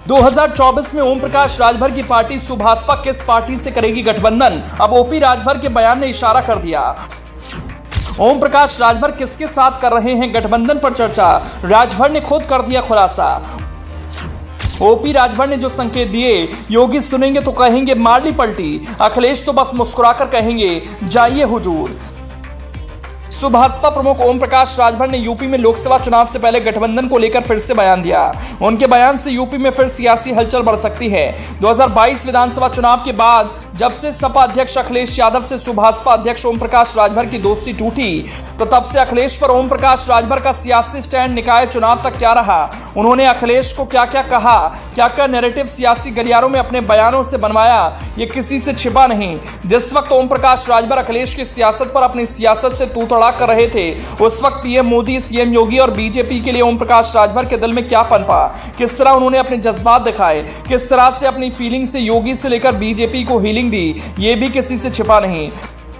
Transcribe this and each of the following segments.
2024 में ओम प्रकाश राजभर की पार्टी सुभाषपा किस पार्टी से करेगी गठबंधन? अब ओपी राजभर के बयान ने इशारा कर दिया। ओम प्रकाश राजभर किसके साथ कर रहे हैं गठबंधन पर चर्चा? राजभर ने खुद कर दिया खुलासा। ओपी राजभर ने जो संकेत दिए, योगी सुनेंगे तो कहेंगे मारली पलटी, अखिलेश तो बस मुस्कुराकर कहेंगे जाइए हुजूर। सुभाषपा प्रमुख ओम प्रकाश राजभर ने यूपी में लोकसभा चुनाव से पहले गठबंधन को लेकर फिर से बयान दिया। उनके बयान से यूपी में फिर सियासी हलचल बढ़ सकती है। 2022 विधानसभा चुनाव के बाद जब से सपा अध्यक्ष अखिलेश यादव से सुभाषपा अध्यक्ष ओम प्रकाश राजभर की दोस्ती टूटी, तो तब से अखिलेश पर ओम प्रकाश राजभर का सियासी स्टैंड निकाय चुनाव तक क्या रहा, उन्होंने अखिलेश को क्या क्या कहा, क्या क्या नैरेटिव सियासी गलियारों में अपने बयानों से बनवाया, ये किसी से छिपा नहीं। जिस वक्त ओम प्रकाश राजभर अखिलेश की सियासत पर अपनी सियासत से तू तड़ाक कर रहे थे, उस वक्त पीएम मोदी, सीएम योगी और बीजेपी के लिए ओम प्रकाश राजभर के दिल में क्या पनपा, किस तरह उन्होंने अपने जज्बात दिखाए, किस तरह से अपनी फीलिंग से योगी से लेकर बीजेपी को हीलिंग दी, ये भी किसी से छिपा नहीं।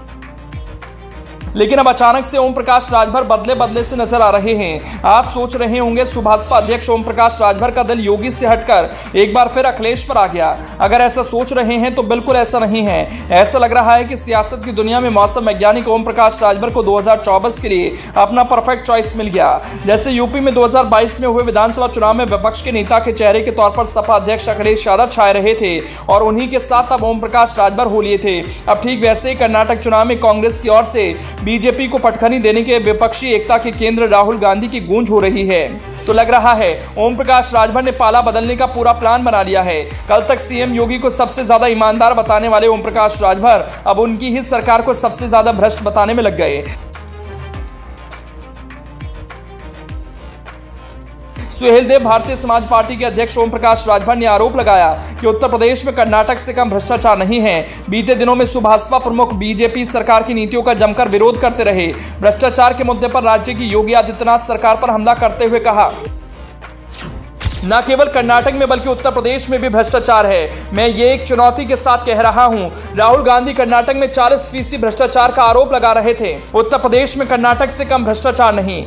लेकिन अब अचानक से ओम प्रकाश राजभर बदले बदले से नजर आ रहे हैं। आप सोच रहे होंगे सुभाषपा अध्यक्ष ओम प्रकाश राजभर का दिल योगी से हटकर एक बार फिर अखिलेश पर आ गया। अगर ऐसा सोच रहे हैं तो बिल्कुल ऐसा नहीं है। ऐसा लग रहा है कि सियासत की दुनिया में मौसम वैज्ञानिक ओम प्रकाश राजभर को 2024 के लिए अपना परफेक्ट चॉइस मिल गया। जैसे यूपी में 2022 में हुए विधानसभा चुनाव में विपक्ष के नेता के चेहरे के तौर पर सपा अध्यक्ष अखिलेश यादव छाए रहे थे और उन्हीं के साथ अब ओम प्रकाश राजभर हो लिए थे। अब ठीक वैसे ही कर्नाटक चुनाव में कांग्रेस की ओर से बीजेपी को पटखनी देने के विपक्षी एकता के केंद्र राहुल गांधी की गूंज हो रही है। तो लग रहा है ओम प्रकाश राजभर ने पाला बदलने का पूरा प्लान बना लिया है। कल तक सीएम योगी को सबसे ज्यादा ईमानदार बताने वाले ओम प्रकाश राजभर अब उनकी ही सरकार को सबसे ज्यादा भ्रष्ट बताने में लग गए। सुहेलदेव भारतीय समाज पार्टी के अध्यक्ष ओम प्रकाश राजभर ने आरोप लगाया कि उत्तर प्रदेश में कर्नाटक से कम भ्रष्टाचार नहीं है। बीते दिनों में सुभाषपा प्रमुख बीजेपी सरकार की नीतियों का जमकर विरोध करते रहे। भ्रष्टाचार के मुद्दे पर राज्य की योगी आदित्यनाथ सरकार पर हमला करते हुए कहा, न केवल कर्नाटक में बल्कि उत्तर प्रदेश में भी भ्रष्टाचार है। मैं ये एक चुनौती के साथ कह रहा हूं। राहुल गांधी कर्नाटक में 40% भ्रष्टाचार का आरोप लगा रहे थे। उत्तर प्रदेश में कर्नाटक से कम भ्रष्टाचार नहीं।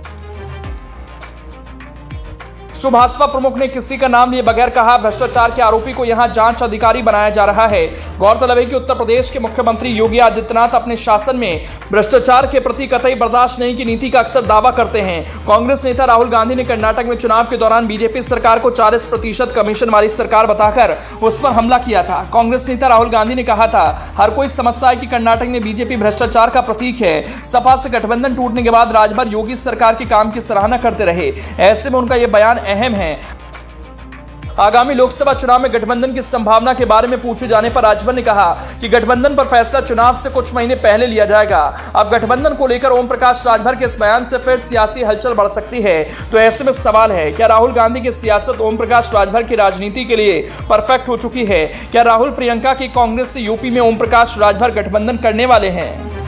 सुभाषपा प्रमुख ने किसी का नाम लिए बगैर कहा, भ्रष्टाचार के आरोपी को यहां जांच अधिकारी बनाया जा रहा है। गौरतलब है कि उत्तर प्रदेश के मुख्यमंत्री योगी आदित्यनाथ अपने शासन में भ्रष्टाचार के प्रति कतई बर्दाश्त नहीं की नीति का अक्सर दावा करते हैं। कांग्रेस नेता राहुल गांधी ने कर्नाटक में चुनाव के दौरान बीजेपी सरकार को 40% कमीशन वाली सरकार बताकर उस पर हमला किया था। कांग्रेस नेता राहुल गांधी ने कहा था, हर कोई समझता है कि कर्नाटक में बीजेपी भ्रष्टाचार का प्रतीक है। सपा से गठबंधन टूटने के बाद राजभर योगी सरकार के काम की सराहना करते रहे। ऐसे में उनका यह बयान अहम है। आगामी लोकसभा चुनाव में गठबंधन की संभावना के बारे में पूछे जाने पर राजभर ने कहा कि गठबंधन पर फैसला चुनाव से कुछ महीने पहले लिया जाएगा। अब गठबंधन को लेकर ओम प्रकाश राजभर के इस बयान से फिर सियासी हलचल बढ़ सकती है। तो ऐसे में सवाल है, क्या राहुल गांधी की सियासत ओम प्रकाश राजभर की राजनीति के लिए परफेक्ट हो चुकी है? क्या राहुल प्रियंका की कांग्रेस से यूपी में ओम प्रकाश राजभर गठबंधन करने वाले हैं?